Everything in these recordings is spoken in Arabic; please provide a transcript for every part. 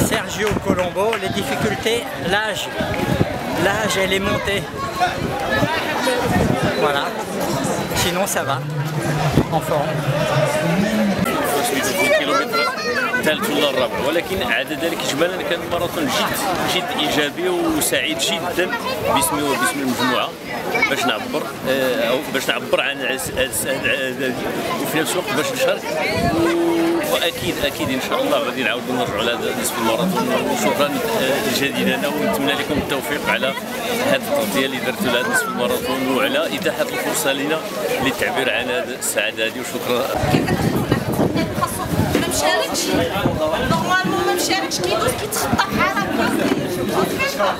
Sergio Colombo. Les difficultés, l'âge. L'âge, elle est montée. Voilà. Sinon, ça va. En forme. الثالث ولا الرابع، ولكن عدا ذلك اجمالا كان ماراثون جد ايجابي وسعيد جدا باسمي وباسم المجموعه باش نعبر عن السعاده وفي نفس الوقت باش نشارك، واكيد ان شاء الله غادي نعاودوا نرجعوا على نصف الماراثون. وشكرا جزيلا ونتمنى لكم التوفيق على هذه التغطيه اللي درتوا لهذا نصف الماراثون وعلى اتاحه الفرصه لنا للتعبير عن هذه السعاده هذه، وشكرا. مشاركش نورمالمون ما مشاركش كيدوز كيتخطى بحال هكا.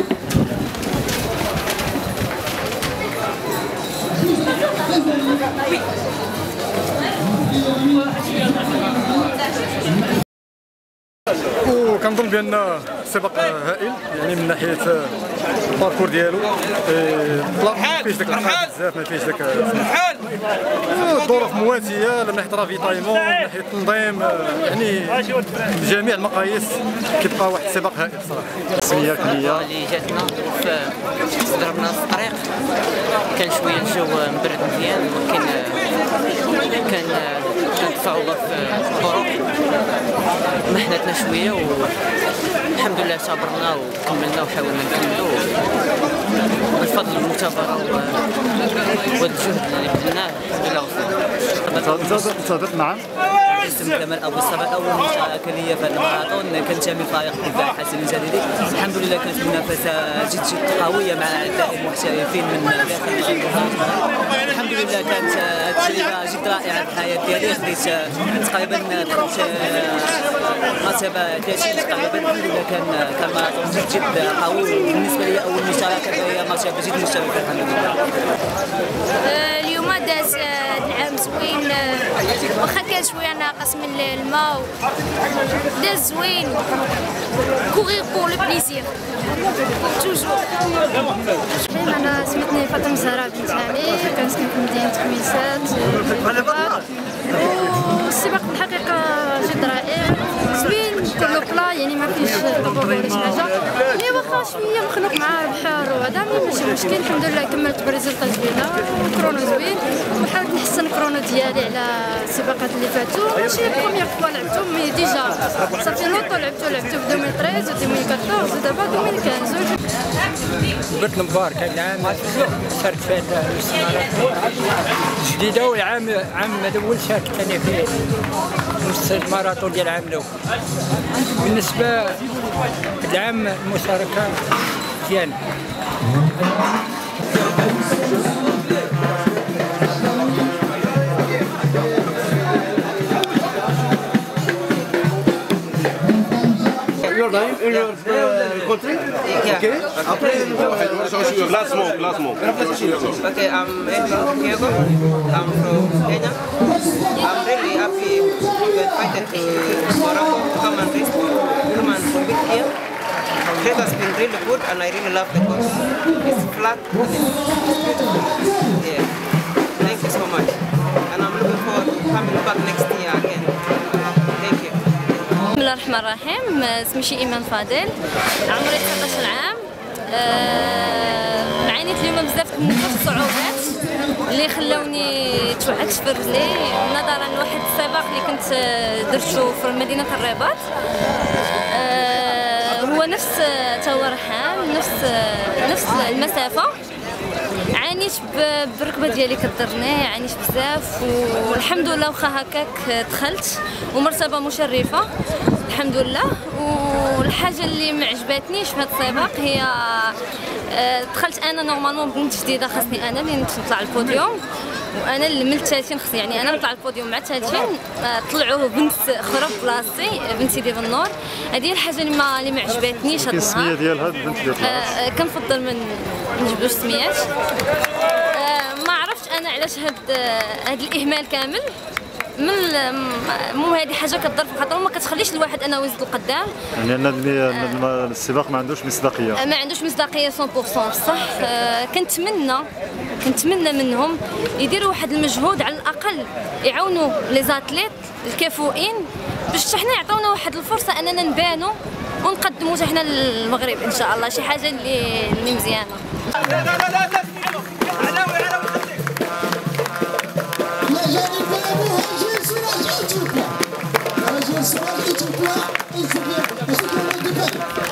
وكنظن بان سباق هائل، يعني من ناحيه الباركور ديالو ما فيهش داك العقاد بزاف، ما فيهش داك الظروف مواتيه من ناحيه رافيتايمون، من ناحيه التنظيم، يعني بجميع المقاييس كيبقى واحد السباق هائل صراحه. السميه كليه اللي جاتنا ضربنا في الطريق، كان شويه الجو مبرد مزيان، ولكن كانت صعوبه في الطرق، محنتنا شويه والحمد لله صبرنا وكملنا وحاولنا نكملوا بفضل المثابره والجهد اللي بذلناه الحمد لله وصلنا. صادق نعم. اسم كمال ابو الصباح، اول مشاركه ليا في الماراثون، كان جميل فائق دفاع حسن الجديدي. الحمد لله كانت منافسه جد قويه مع اعداء محترفين من داخل المحافظه. الحمد لله كانت تجربه جد رائعه في الحياه ديالي، خديت تقريبا دخلت مرتبه 30 تقريبا. الحمد لله كان ماراثون جد قوي، بالنسبه لي اول مشاركه فهي مرتبه جد مشرفه الحمد لله. اليوم داز العام زوين، واخا كان شويه ناقص من الماء، داز زوين. كورير بور لو بليزير توجور. انا سميتني فاطمه زهراء بنت عمي، كنسكن في مدينه خميسات. والسباق بالحقيقه جد رائع زوين، كله بلا، يعني ما فيش طبوع ولا شي حاجه، يعني واخا شويه مخنوق مع البحر وهذا ماشي مشكل. الحمد لله كملت بريزلطه زوينه، كرونو زوين، وحاولت نحسن الكرونو ديالي على السباقات اللي فاتوا. ماشي بروميير فوا لعبتو، مي ديجا صافي لوطو لعبتو في 2013 و 2014 ودابا 2015. بدنا مبارك هذا العام شاركت في الماراثون جديده، والعام الاول شاركت انا في نص الماراثون ديال العام الاول. بالنسبه للعام المشاركه مزيانه. Your name in your country? Okay. Classmate. Okay, I'm Diego. I'm from Kenya. I'm really happy to be invited to Morocco to come and compete here. The trip has been really good and I really love the course. It's flat and it's beautiful. Yeah. Thank you so much. And I'm looking forward to coming back next year again. Thank you. بسم الله الرحمن الرحيم. اسمي إيمان فاضل، عمري 19 عام. عانيت اليوم بزاف من الصعوبات اللي خلوني توعكت في رجلي نظرا لواحد السباق اللي كنت درتو في مدينة الرباط. هو نفس تورحان، نفس المسافة. عانيت بالركبه ديالي كضرني، عانيت بزاف، والحمد لله واخا هكاك دخلت ومرتبه مشرفه الحمد لله. والحاجه اللي ما عجبتنيش في هذا السباق هي دخلت انا نورمالمون بنت جديده، خاصني انا اللي نطلع البوديوم، وانا اللي من الثالثين خصني يعني انا نطلع البوديوم مع الثالثين، طلعوا بنت اخرى في بلاصتي، بنتي ديال النور. هذه هي الحاجه اللي ما عجبتنيش هذا النهار. السميه ديال هاد البنت ديال كنفضل ما نجبدوش سميات. ما عرفتش انا علاش هاد الاهمال كامل. المهم هذه حاجه كضر في الخاطر وما كتخليش الواحد انه يزيد لقدام، يعني ان السباق ما عندوش مصداقيه، ما عندوش مصداقيه 100% بصح. كنتمنى منهم يديروا واحد المجهود على الاقل، يعاونوا لي زاتليت الكفؤين باش حنا يعطونا واحد الفرصه اننا نبانوا ونقدموا حتى حنا للمغرب ان شاء الله شي حاجه اللي مزيانه. La jeune